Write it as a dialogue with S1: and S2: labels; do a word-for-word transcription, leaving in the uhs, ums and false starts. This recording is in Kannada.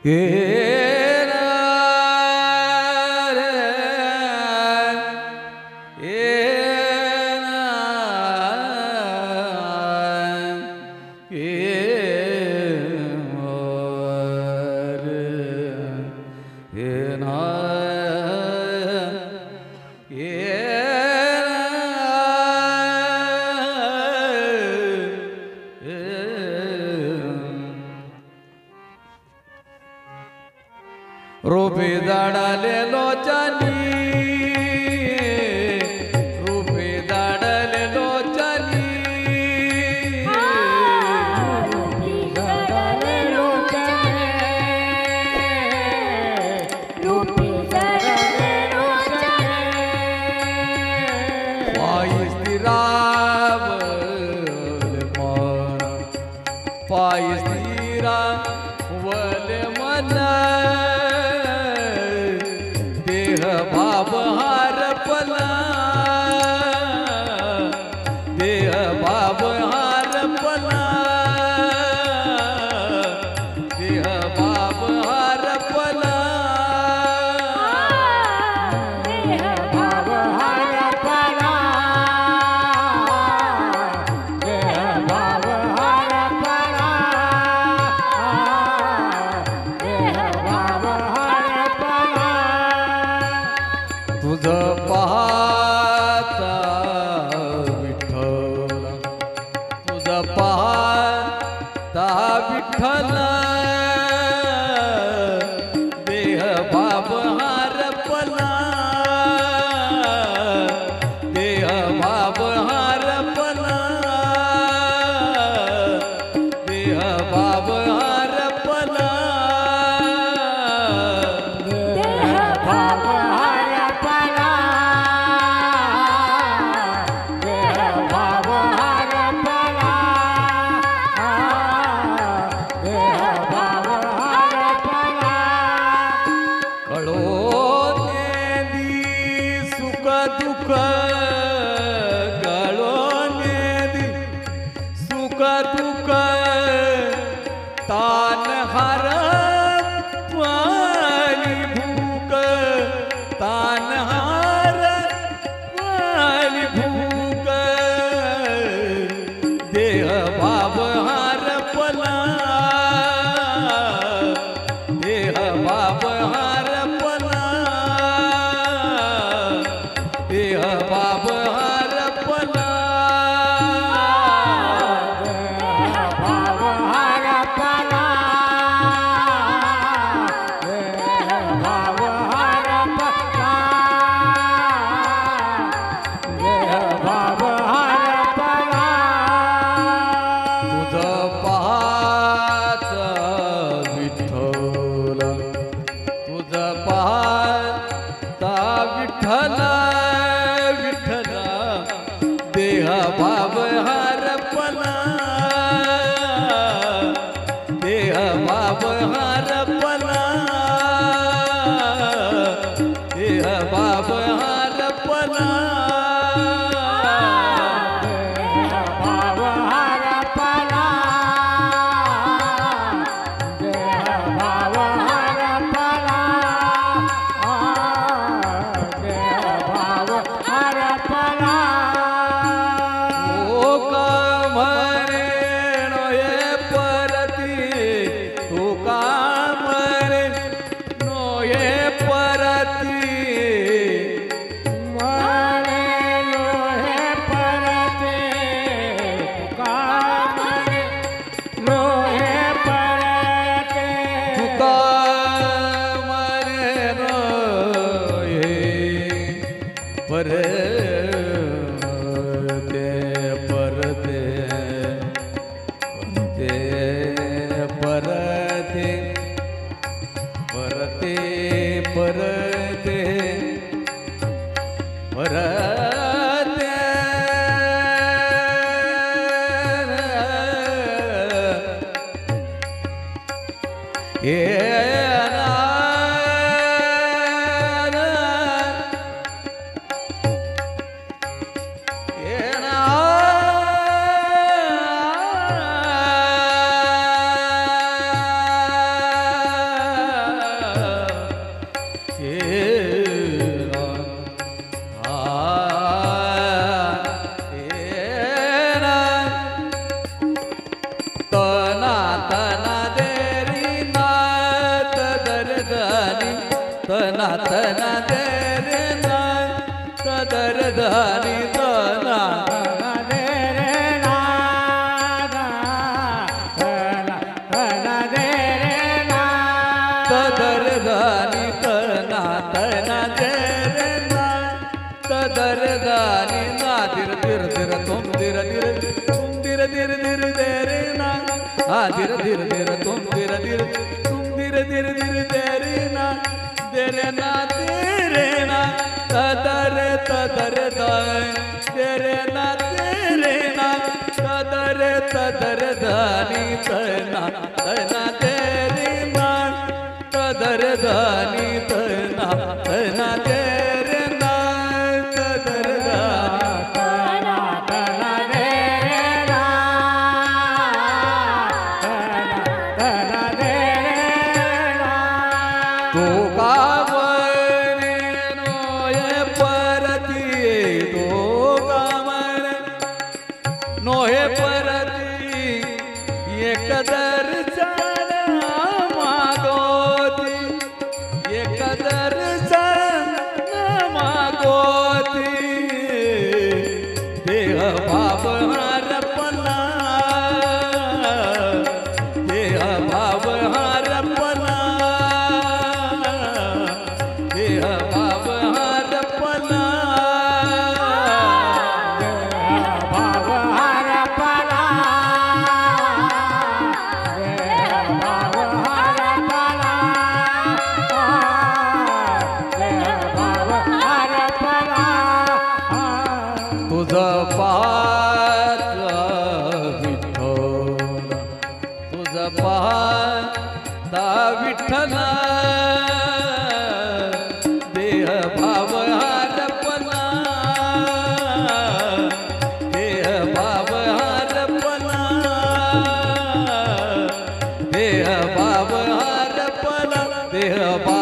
S1: रूपी दाड़ालेलो चाली रूपी दाड़ालेलो चाली
S2: रूपी दाड़ालेलो चाली रूपी दाड़ालेलो चाली
S1: पाई स्थिरावल मन पाई स्थिरावल मन भाव हार पला देह भाव हार पला देह भाव हार पला
S2: देह भाव हार पला देह भाव हार पला देह भाव हार पला
S1: तुझ पाहता विठ्ठल तुझ पाहता विठ्ठल देह भाव हार पला देह भाव हार पला देह भाव हार पला
S2: देह भाव हार पला देह भाव हार पला देह भाव हार पला
S1: कळो नेदी सुख दुःख कळो नेदी सुख दुःख तान हार पाली भूक तान हार पाली भूक देह भाव हार पला देह भाव हार पला देह भाव हार पला
S2: देह भाव हार पला देह भाव हार पला देह भाव हार पला
S1: तुझ पाहत विठ्ठल तुझ पाहता विठ्ठल विठ्ठल देह भाव हार पला देह भाव हार पला देह भाव हार पला
S2: देह भाव हार पला देह भाव हार पला देह भाव हार पला
S1: ओ का मरे नोये परती तू का मरे नोये परती
S2: मरे लोहे परते का मरे लोहे परते
S1: तू का मरे नोये परते परते परते परते परते परते ये ना ये ना ದಾನಿ ನಾ ದಿರ ದಿರ ದಿರ ತುಮ್ ದಿರ ದಿರ ತುಮ್ ದಿರ ದಿರ ದಿರ ದೇರೆ ನಾ ಆ ದಿರ ದಿರ ದಿರ ತುಮ್ ದಿರ ದಿರ ತುಮ್ ದಿರ ದಿರ ದಿರ ದೇರೆ ನಾ ದೇರೆ ನಾ ದೇರೆ ನಾ ತದರೆ ತದರೆ ದಾಯ ದೇರೆ ನಾ ದೇರೆ ನಾ ತದರೆ ತದರೆ ದಾನಿ ತನ ತನ ದೇರೆ ನಾ ತದರೆ ದಾನಿ ತನ ತನ ದೇರೆ ನಾ ತದರೆ ದಾನಿ
S2: ತನ ತನ ದೇರೆ ನಾ ತನ ತನ ದೇರೆ ನಾ
S1: तो कामने नोहे परती तो कामने नोहे परती एक दर्शन मागोती एक दर्शन मागोती देह भाव हरपना देह भाव हरपना देह भाव हरपना
S2: भाव हर पला भाव हर पला भाव हर पला
S1: तुझं पाहत विठ्ठल तुझं पाहता विठ्ठल देह भाव हरपला देह भाव हरपला देह भाव हरपला देह भाव